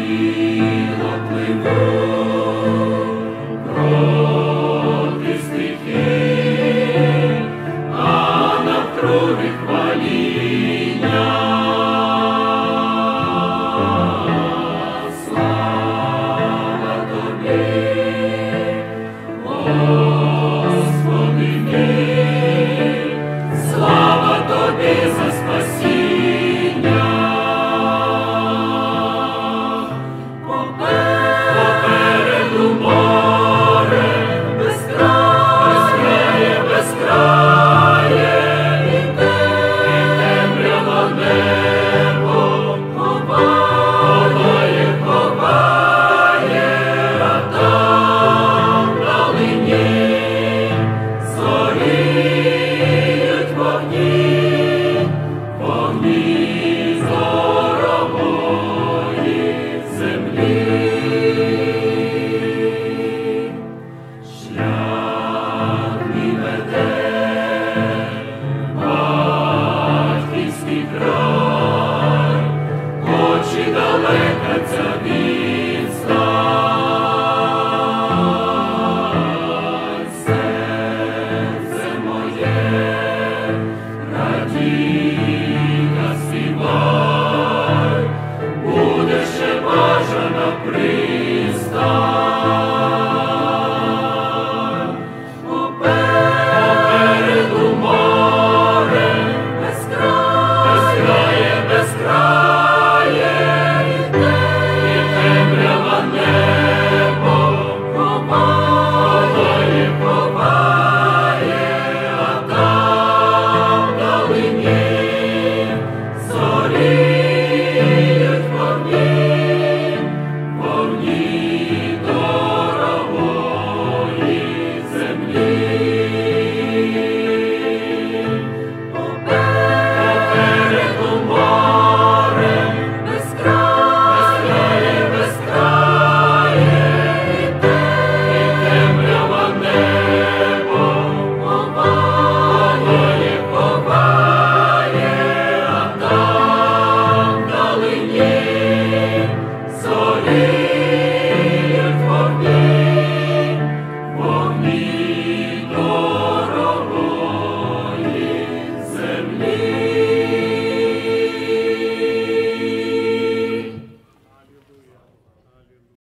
сміло пливу проти стихій, а навкруги хваління. Слава Тобі, Господи мій, слава Тобі за спасіння. Попереду море безкрає, безкрає, і темрява небо ховає, ховає, а там вдалині зоріють вогні, вогні зорової землі. Шлях мій веде батьківський край, хоч і далека ця відстань. Серце моє, радійка, співай, буде ще бажана пристань. Попереду море безкрає, безкрає, і темрява небо ховає, ховає, а там вдалині зоріють вогні, вогні дорогої землі. Попереду море безкрає, безкрає, і темрява небо ховає, ховає, а там вдалині зорі.